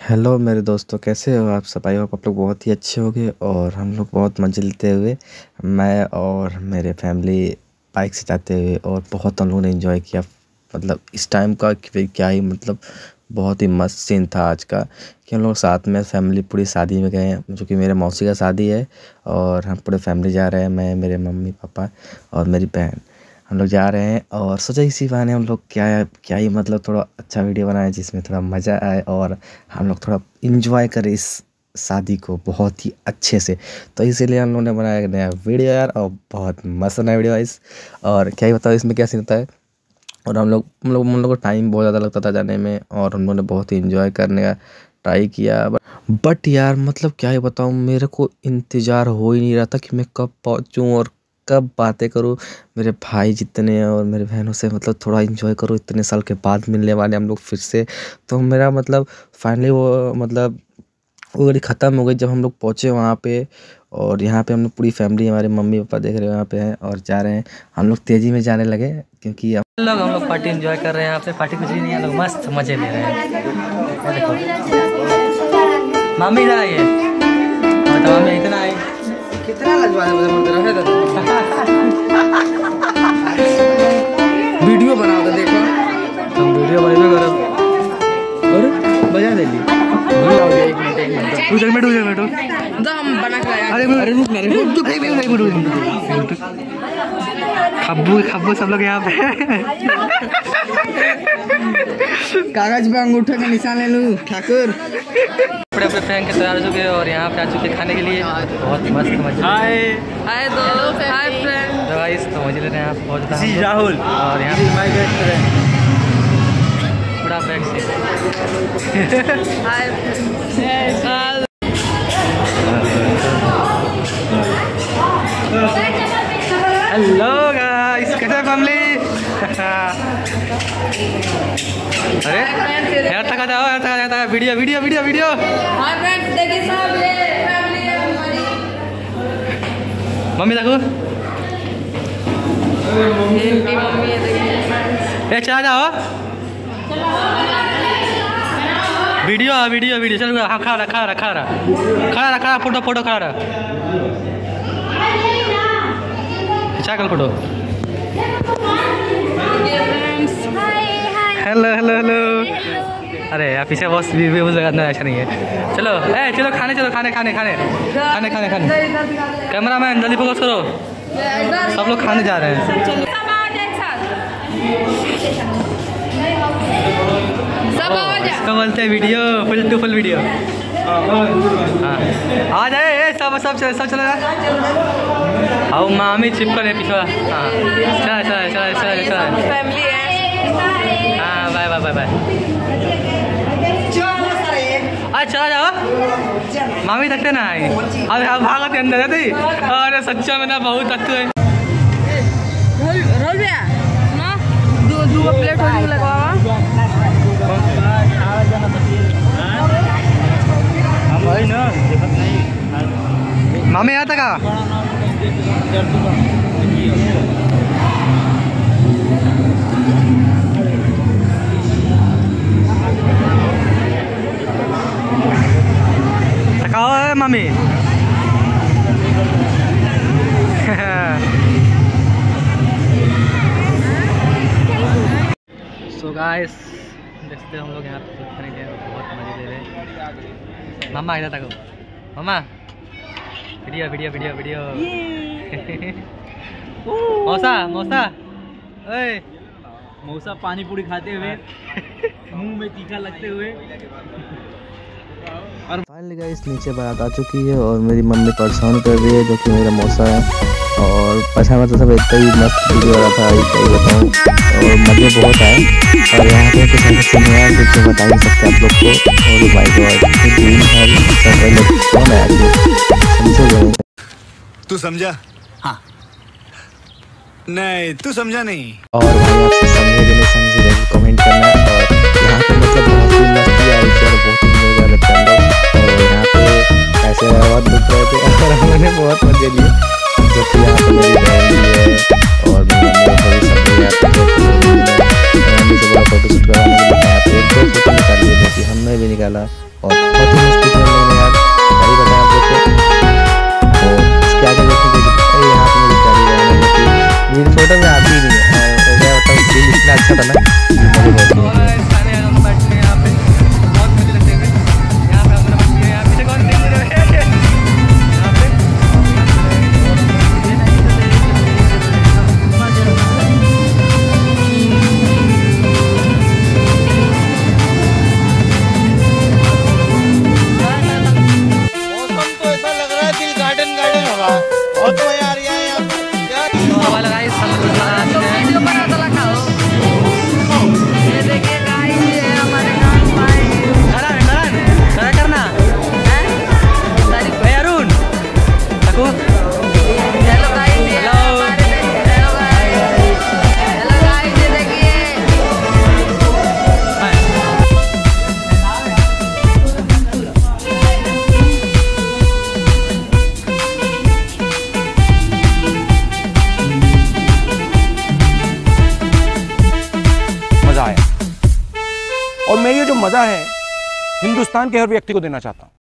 Hello मेरे दोस्तों, कैसे हो आप सब? आई होप आप लोग बहुत ही अच्छे होंगे। और हम लोग बहुत मज़े लेते हुए, मैं और मेरे फैमिली बाइक से जाते हुए, और बहुत हम लोगों ने एंजॉय किया। मतलब इस टाइम का क्या ही मतलब बहुत ही मस्त सीन था आज का कि हम लोग साथ में फैमिली पूरी शादी में गए हैं, जो कि मेरे मौसी का शादी है। और हम पूरे फैमिली जा रहे हैं, मैं, मेरे मम्मी पापा और मेरी बहन, हम लोग जा रहे हैं। और सोचा इसी बहाने हम लोग क्या ही मतलब थोड़ा अच्छा वीडियो बनाए जिसमें थोड़ा मज़ा आए और हम लोग थोड़ा इंजॉय करें इस शादी को बहुत ही अच्छे से। तो इसीलिए हम लोगों ने बनाया एक नया वीडियो यार, और बहुत मस्त नया वीडियो है और क्या ही बताओ इसमें क्या सीन होता है। और हम लोग को टाइम बहुत ज़्यादा लगता था जाने में, और हम लोगों ने बहुत ही इंजॉय करने का ट्राई किया। बट यार मतलब क्या ही बताऊँ, मेरे को इंतज़ार हो ही नहीं रहा था कि मैं कब पहुँचूँ और कब बातें करूँ मेरे भाई जितने और मेरे बहनों से, मतलब थोड़ा इंजॉय करूँ। इतने साल के बाद मिलने वाले हम लोग फिर से। तो मेरा मतलब फाइनली वो घड़ी ख़त्म हो गई जब हम लोग पहुँचे वहाँ पे। और यहाँ पे हम लोग पूरी फैमिली, हमारे मम्मी पापा देख रहे हो यहाँ पे हैं और जा रहे हैं। हम लोग तेज़ी में जाने लगे क्योंकि हम लोग पार्टी एंजॉय कर रहे हैं। यहाँ पे पार्टी कुछ भी नहीं है, लोग मस्त मज़े ले रहे हैं। देखो मम्मी इधर आइए, मम्मी इतना आई, कितना लजवा वीडियो बनाओ तो देखो, हम वीडियो बने करो और बजा दे ली। एक मिनट तो हम बना के आए। अरे रुक ना खब्बू सब लोग यहाँ पे कागज पे अंगूठे का निशान ले लूं ठाकुर। अपने फ्रेंड के तैयार हो चुके और यहाँ पे आ चुके खाने के लिए। बहुत मस्त मजा। हाय दोस्त, हाय फ्रेंड। तो गाइस तो मजे ले रहे हैं आप बहुत ज़्यादा। जी राहुल। और यहाँ पे माय बेस्ट फ्रेंड बड़ा बैग से हाय। हेलो गाइस, कैसे फैमिली? अरे यार थका जाओ, यार थका जाता है। Video video video video. Hi friends, देखिए सब ये फैमिली है हमारी। मम्मी देखो, इनकी मम्मी है, देखिए। ए चला जाओ, वीडियो वीडियो वीडियो चल। हाँ खड़ा फोटो खड़ा चाकल फोटो। Hello hello hello. अरे यार पीछे बॉस भी उस जगह अच्छा नहीं है। चलो चलो खाने, चलो खाने। कैमरा मैन जल्दी फोकस करो, सब लोग खाने जा रहे हैं। इसको बोलते हैं video, full to full video. हाँ आ जाए सब चला। आओ मामी चिपकल है पीछे। हाँ चला। हाँ बाय। अरे चला जाओ, मामी देखते ना। अरे अब भागते अंदर थी। अरे सच्चा में ना बहुत अच्छे है। रोल भैया ना दो प्लेट हो लगवा भाई ना मामी आता का। थकाओ है मामी। सो गाइस देखते हम लोग यहाँ पे करेंगे, बहुत मजे ले रहे हैं। मामा इधर तक, मामा वीडियो। मौसा ओए मौसा पानी पूरी खाते हुए मुंह में तीखा लगते हुए। और फाइनली गाइस नीचे बारात आ चुकी है और मेरी मम्मी परेशान कर रही है, जो कि मेरा मौसा है। और परेशान तो सब इतना ही मस्त वीडियो आ रहा था, क्या ही बताऊँ। और मज़े बहुत आए। और यहाँ पे कुछ ऐसा सीन हुआ जो बता नहीं सकते आप लोग को। और भाई तू समझा? हाँ नहीं तू समझा नहीं। और भाई आपसे समझे कमेंट करना। और यहाँ पे मतलब बहुत ही मस्ती आई थी और बहुत ही मजा लगता है। और यहाँ पे ऐसे बहुत दुख रहे थे और हमने बहुत मजे लिए, जो कि यहाँ पे मेरी बहन भी है और मेरी मम्मी भी सब लोग यहाँ पे मम्मी से बड़ा फोटो शूट करवाने के लिए यहाँ पे 1-2 फोटो निकाल लिए, जो कि हमने भी निकाला। और बहुत ही मस्ती की हम लोगों ने यार, क्या ही बताएं आप लोग को। और इसके आगे देखेंगे अरे यहाँ पे मेरी प्यारी बहन है जो कि मेरी फोटो में आती ही नहीं है, और मैं बताऊँ सीन इतना अच्छा था ना कि मुझे बहुत और मैं ये जो मजा है हिंदुस्तान के हर व्यक्ति को देना चाहता हूं।